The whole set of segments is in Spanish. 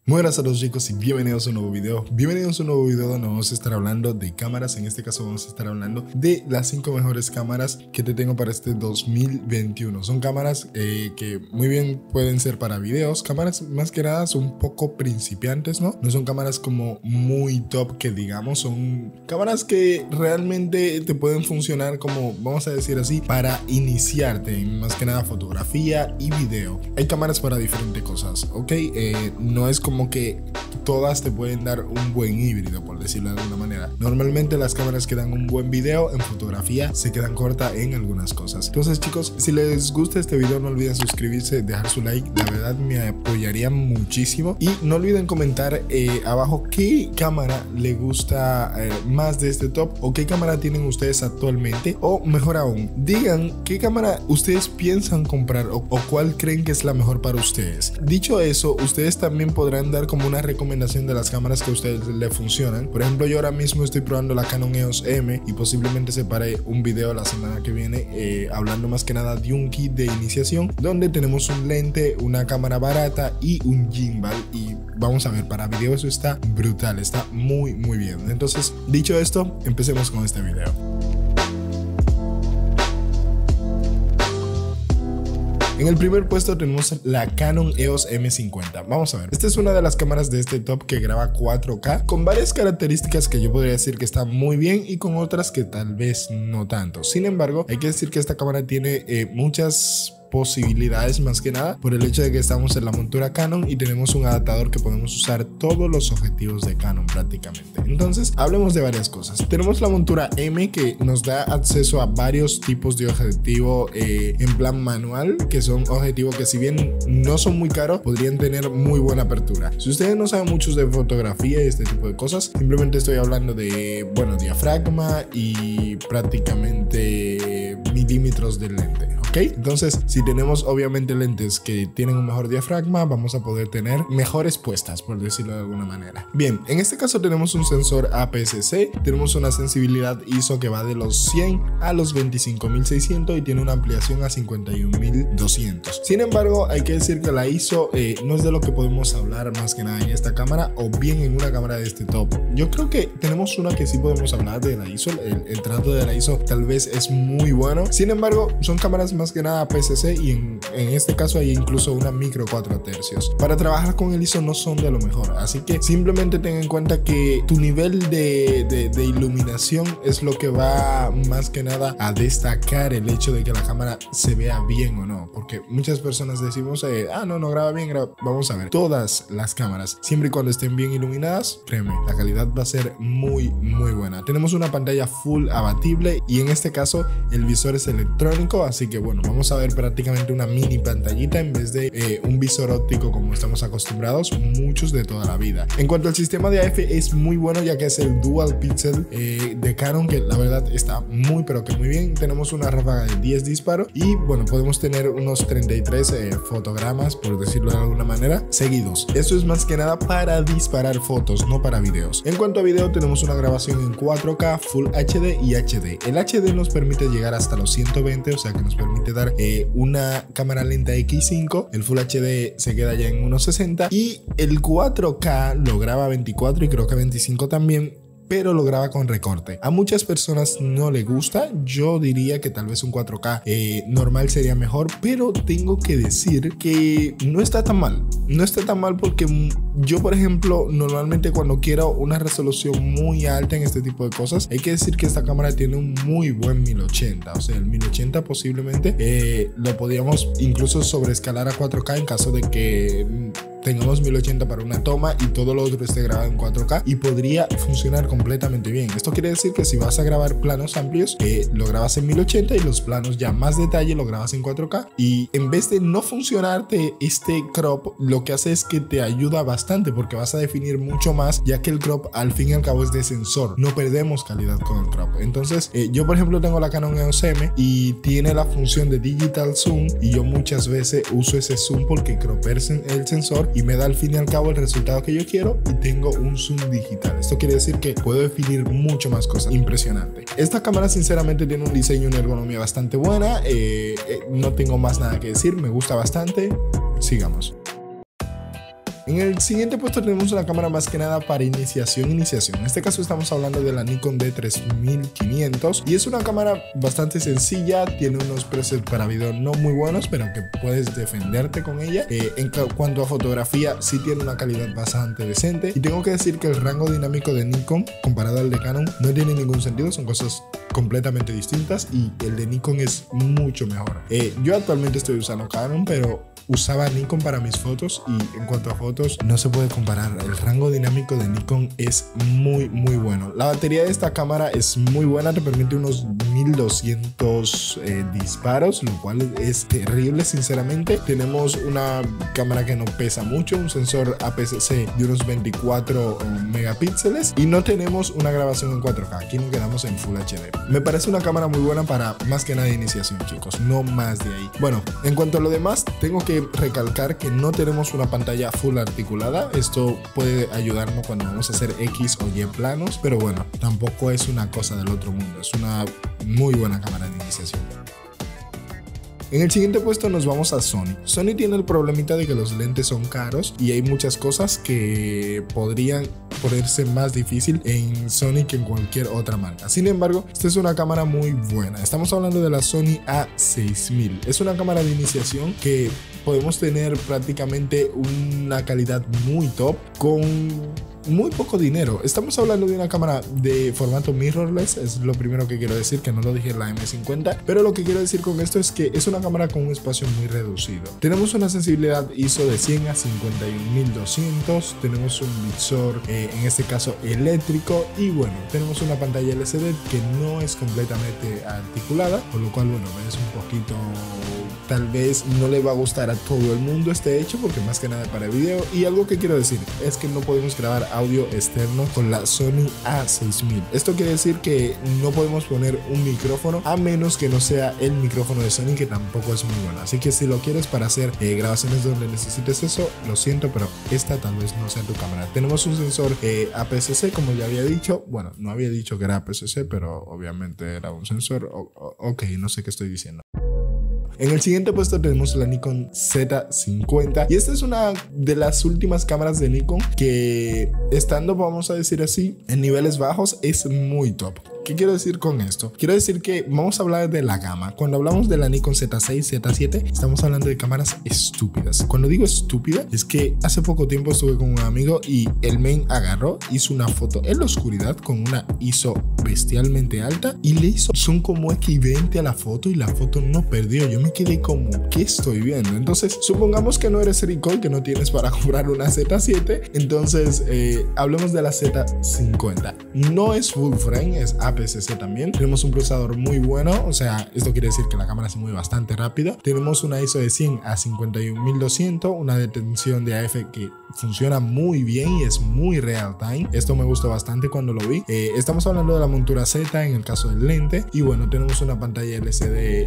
Muy buenas a todos chicos y bienvenidos a un nuevo video. Bienvenidos a un nuevo video donde vamos a estar hablando de cámaras. En este caso vamos a estar hablando de las 5 mejores cámaras que te tengo para este 2021. Son cámaras que muy bien pueden ser para videos. Cámaras más que nada son un poco principiantes, ¿no? No son cámaras como muy top que digamos. Son cámaras que realmente te pueden funcionar como, vamos a decir así, para iniciarte en más que nada fotografía y video. Hay cámaras para diferentes cosas, ¿ok? No es como que todas te pueden dar un buen híbrido, por decirlo de alguna manera. Normalmente las cámaras que dan un buen video en fotografía se quedan cortas en algunas cosas. Entonces chicos, si les gusta este video no olviden suscribirse, dejar su like, la verdad me apoyaría muchísimo. Y no olviden comentar abajo qué cámara le gusta más de este top, o qué cámara tienen ustedes actualmente, o mejor aún, digan qué cámara ustedes piensan comprar o cuál creen que es la mejor para ustedes. Dicho eso, ustedes también podrán dar como una recomendación de las cámaras que a ustedes le funcionan. Por ejemplo, yo ahora mismo estoy probando la Canon EOS M y posiblemente separe un video la semana que viene hablando más que nada de un kit de iniciación donde tenemos un lente, una cámara barata y un gimbal, y vamos a ver, para video eso está brutal, está muy bien. Entonces, dicho esto, empecemos con este video. En el primer puesto tenemos la Canon EOS M50. Vamos a ver, esta es una de las cámaras de este top que graba 4K con varias características que yo podría decir que está muy bien y con otras que tal vez no tanto. Sin embargo, hay que decir que esta cámara tiene muchas posibilidades, más que nada por el hecho de que estamos en la montura Canon y tenemos un adaptador que podemos usar todos los objetivos de Canon prácticamente. Entonces hablemos de varias cosas. Tenemos la montura M que nos da acceso a varios tipos de objetivo en plan manual, que son objetivos que si bien no son muy caros podrían tener muy buena apertura. Si ustedes no saben mucho de fotografía y este tipo de cosas, simplemente estoy hablando de, bueno, diafragma y prácticamente milímetros del lente, ¿ok? Entonces, si tenemos obviamente lentes que tienen un mejor diafragma, vamos a poder tener mejores puestas, por decirlo de alguna manera. Bien, en este caso tenemos un sensor APS-C, tenemos una sensibilidad ISO que va de los 100 a los 25.600 y tiene una ampliación a 51.200. Sin embargo, hay que decir que la ISO no es de lo que podemos hablar más que nada en esta cámara, o bien en una cámara de este top. Yo creo que tenemos una que sí podemos hablar de la ISO, el trato de la ISO tal vez es muy bueno. Sin embargo, son cámaras más que nada APS-C y en este caso hay incluso una micro 4 tercios. Para trabajar con el ISO no son de lo mejor, así que simplemente ten en cuenta que tu nivel de iluminación es lo que va más que nada a destacar el hecho de que la cámara se vea bien o no, porque muchas personas decimos no graba bien, vamos a ver, todas las cámaras siempre y cuando estén bien iluminadas, créeme, la calidad va a ser muy buena. Tenemos una pantalla full abatible y en este caso el visor es electrónico, así que bueno, vamos a ver prácticamente una mini pantallita en vez de un visor óptico como estamos acostumbrados muchos de toda la vida. En cuanto al sistema de AF, es muy bueno ya que es el Dual Pixel de Canon, que la verdad está muy pero que muy bien. Tenemos una ráfaga de 10 disparos y bueno, podemos tener unos 33 fotogramas, por decirlo de alguna manera, seguidos. Esto es más que nada para disparar fotos, no para videos. En cuanto a video, tenemos una grabación en 4K, Full HD y HD. El HD nos permite llegar hasta los 120, o sea que nos permite dar una cámara lenta X5, el Full HD se queda ya en 1.60 y el 4K lo graba a 24 y creo que a 25 también, pero lo graba con recorte. A muchas personas no le gusta, yo diría que tal vez un 4K normal sería mejor, pero tengo que decir que no está tan mal. No está tan mal porque yo, por ejemplo, normalmente cuando quiero una resolución muy alta en este tipo de cosas, hay que decir que esta cámara tiene un muy buen 1080, o sea, el 1080 posiblemente lo podríamos incluso sobreescalar a 4K en caso de que tengamos 1080 para una toma y todo lo otro esté grabado en 4K y podría funcionar completamente bien. Esto quiere decir que si vas a grabar planos amplios, lo grabas en 1080 y los planos ya más detalle lo grabas en 4K, y en vez de no funcionarte este crop, lo que hace es que te ayuda bastante porque vas a definir mucho más, ya que el crop al fin y al cabo es de sensor, no perdemos calidad con el crop. Entonces yo por ejemplo tengo la Canon EOS M y tiene la función de digital zoom y yo muchas veces uso ese zoom porque cropé el sensor y me da al fin y al cabo el resultado que yo quiero y tengo un zoom digital. Esto quiere decir que puedo definir mucho más cosas. Impresionante. Esta cámara sinceramente tiene un diseño y una ergonomía bastante buena. No tengo más nada que decir, me gusta bastante. Sigamos. En el siguiente puesto tenemos una cámara más que nada para iniciación. En este caso estamos hablando de la Nikon D3500 y es una cámara bastante sencilla, tiene unos presets para video no muy buenos, pero que puedes defenderte con ella. En cuanto a fotografía, sí tiene una calidad bastante decente, y tengo que decir que el rango dinámico de Nikon comparado al de Canon no tiene ningún sentido, son cosas completamente distintas y el de Nikon es mucho mejor. Yo actualmente estoy usando Canon, pero usaba Nikon para mis fotos, y en cuanto a fotos no se puede comparar. El rango dinámico de Nikon es muy bueno. La batería de esta cámara es muy buena, te permite unos 1200 disparos, lo cual es terrible sinceramente. Tenemos una cámara que no pesa mucho, un sensor APS-C de unos 24 megapíxeles, y no tenemos una grabación en 4K, aquí nos quedamos en Full HD. Me parece una cámara muy buena para más que nada iniciación, chicos, no más de ahí. Bueno, en cuanto a lo demás, tengo que recalcar que no tenemos una pantalla full articulada. Esto puede ayudarnos cuando vamos a hacer X o Y planos, pero bueno, tampoco es una cosa del otro mundo. Es una muy buena cámara de iniciación. En el siguiente puesto nos vamos a Sony. Sony tiene el problemita de que los lentes son caros y hay muchas cosas que podrían ponerse más difícil en Sony que en cualquier otra marca. Sin embargo, esta es una cámara muy buena. Estamos hablando de la Sony A6000. Es una cámara de iniciación que podemos tener prácticamente una calidad muy top con muy poco dinero. Estamos hablando de una cámara de formato mirrorless, es lo primero que quiero decir, que no lo dije en la M50, pero lo que quiero decir con esto es que es una cámara con un espacio muy reducido. Tenemos una sensibilidad ISO de 100 a 51200, tenemos un visor en este caso eléctrico, y bueno, tenemos una pantalla LCD que no es completamente articulada, por lo cual bueno, es un poquito, tal vez no le va a gustar a todo el mundo este hecho, porque más que nada para video. Y algo que quiero decir es que no podemos grabar audio externo con la Sony A6000. Esto quiere decir que no podemos poner un micrófono a menos que no sea el micrófono de Sony, que tampoco es muy bueno. Así que si lo quieres para hacer grabaciones donde necesites eso, lo siento, pero esta tal vez no sea tu cámara. Tenemos un sensor APS-C, como ya había dicho. Bueno, no había dicho que era APS-C, pero obviamente era un sensor. Ok, no sé qué estoy diciendo. En el siguiente puesto tenemos la Nikon Z50, y esta es una de las últimas cámaras de Nikon que, estando, vamos a decir así, en niveles bajos, es muy top. ¿Qué quiero decir con esto? Quiero decir que vamos a hablar de la gama. Cuando hablamos de la Nikon Z6, Z7, estamos hablando de cámaras estúpidas. Cuando digo estúpida, es que hace poco tiempo estuve con un amigo y el men agarró, hizo una foto en la oscuridad con una ISO bestialmente alta y le hizo zoom como equivalente a la foto, y la foto no perdió. Yo me quedé como, ¿qué estoy viendo? Entonces, supongamos que no eres rico, que no tienes para comprar una Z7, entonces hablemos de la Z50. No es full frame, es APS-C también. Tenemos un procesador muy bueno, o sea, esto quiere decir que la cámara se mueve bastante rápido. Tenemos una ISO de 100 a 51200, una detención de AF que funciona muy bien y es muy real time. Esto me gustó bastante cuando lo vi. Estamos hablando de la montura Z en el caso del lente, y bueno, tenemos una pantalla LCD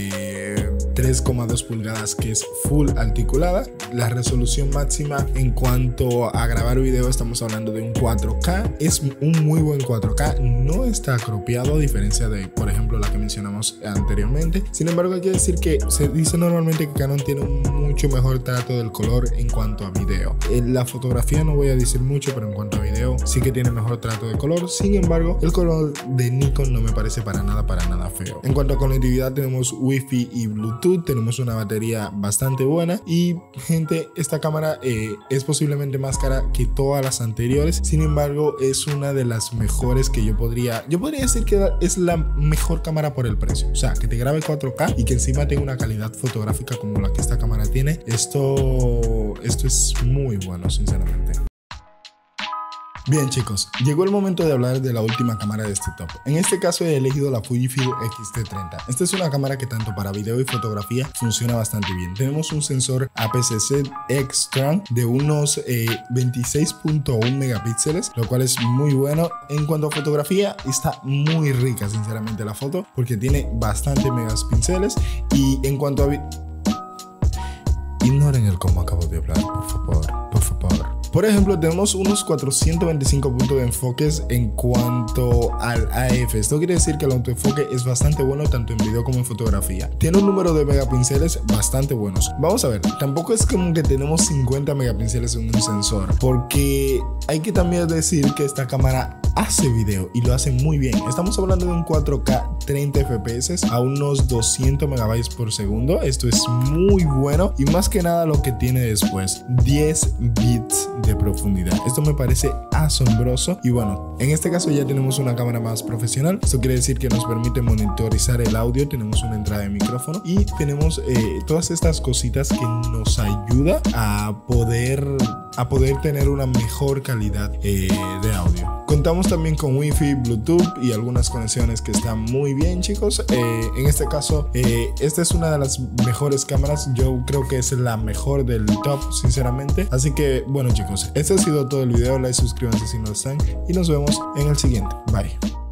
de 3,2 pulgadas que es full articulada. La resolución máxima en cuanto a grabar video, estamos hablando de un 4K. Es un muy buen 4K, no está cropeado a diferencia de, por ejemplo, la que mencionamos anteriormente. Sin embargo, hay que decir que se dice normalmente que Canon tiene un mucho mejor trato del color en cuanto a video. En la fotografía no voy a decir mucho, pero en cuanto a video sí que tiene mejor trato de color. Sin embargo, el color de Nikon no me parece para nada feo. En cuanto a conectividad, tenemos Wi-Fi y Bluetooth, tenemos una batería bastante buena, y gente, esta cámara es posiblemente más cara que todas las anteriores. Sin embargo, es una de las mejores que yo podría decir que es la mejor cámara por el precio. O sea, que te grabe 4K y que encima tenga una calidad fotográfica como la que esta cámara tiene. Esto es muy bueno, sinceramente. Bien, chicos, llegó el momento de hablar de la última cámara de este top. En este caso he elegido la Fujifilm X-T30. Esta es una cámara que tanto para video y fotografía funciona bastante bien. Tenemos un sensor APS-C extra de unos 26.1 megapíxeles, lo cual es muy bueno. En cuanto a fotografía, está muy rica sinceramente la foto, porque tiene bastante megapíxeles. Y en cuanto a ignoren el cómo acabo de hablar, por favor. Por ejemplo, tenemos unos 425 puntos de enfoques en cuanto al AF. Esto quiere decir que el autoenfoque es bastante bueno tanto en video como en fotografía. Tiene un número de megapíxeles bastante buenos. Vamos a ver, tampoco es como que tenemos 50 megapíxeles en un sensor, porque hay que también decir que esta cámara hace video y lo hace muy bien. Estamos hablando de un 4K 30 FPS a unos 200 megabytes por segundo. Esto es muy bueno y más que nada lo que tiene después, 10 bits de profundidad. Esto me parece asombroso y bueno, en este caso ya tenemos una cámara más profesional. Esto quiere decir que nos permite monitorizar el audio, tenemos una entrada de micrófono y tenemos todas estas cositas que nos ayuda a poder tener una mejor calidad de audio. Contamos también con Wi-Fi, Bluetooth y algunas conexiones que están muy bien, chicos. En este caso, esta es una de las mejores cámaras. Yo creo que es la mejor del top, sinceramente. Así que, bueno, chicos, este ha sido todo el video. Like, suscríbanse si no lo están y nos vemos en el siguiente. Bye.